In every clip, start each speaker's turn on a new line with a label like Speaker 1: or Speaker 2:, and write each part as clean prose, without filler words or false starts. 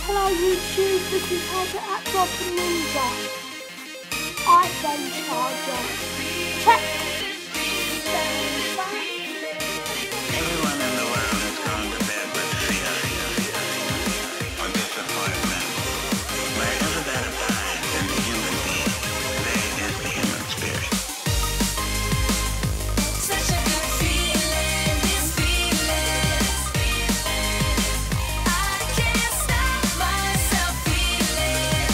Speaker 1: Hello YouTube, this is how to act like a ninja. iPhone charger. Check.
Speaker 2: Everyone in the world has gone to bed with fear or disappointment. Wherever that abides in the human being, there is the human spirit.
Speaker 3: Such a good feeling, this feeling. I can't stop myself feeling.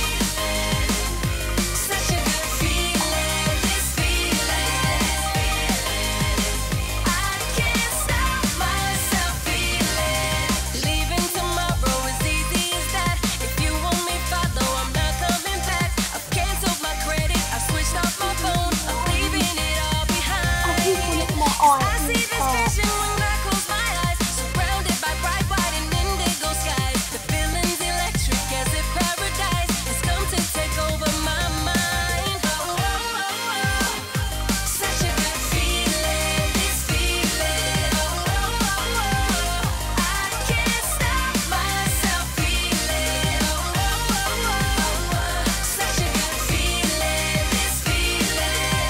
Speaker 3: Such a good feeling, this feeling. I can't stop myself feeling. Leaving tomorrow as easy as that. If you want me, follow, I'm not coming back. I've canceled my credit, I've switched off my phone. I'm leaving it all behind.
Speaker 1: I keep on it my
Speaker 3: I
Speaker 1: eye.
Speaker 3: see this vision when I close my eyes, surrounded by bright white and indigo skies. The feeling's electric as if paradise has come to take over my mind. Such a good feeling, this feeling. I can't stop myself feeling. Such a good feeling, this feeling.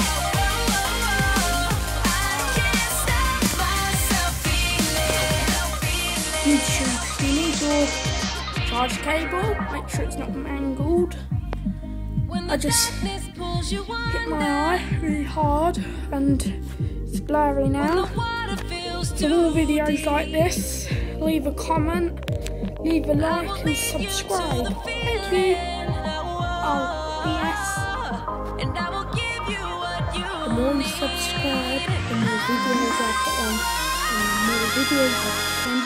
Speaker 3: I can't stop myself feeling.
Speaker 1: YouTube, you need your charge cable. Make sure it's not mangled. I just hit my eye really hard and it's blurry now. For more videos like this, leave a comment, leave a like and subscribe. Thank you. Oh, yes.
Speaker 3: And I will give you what you
Speaker 1: The more you subscribe, the more videos I put on, and the more videos I put on.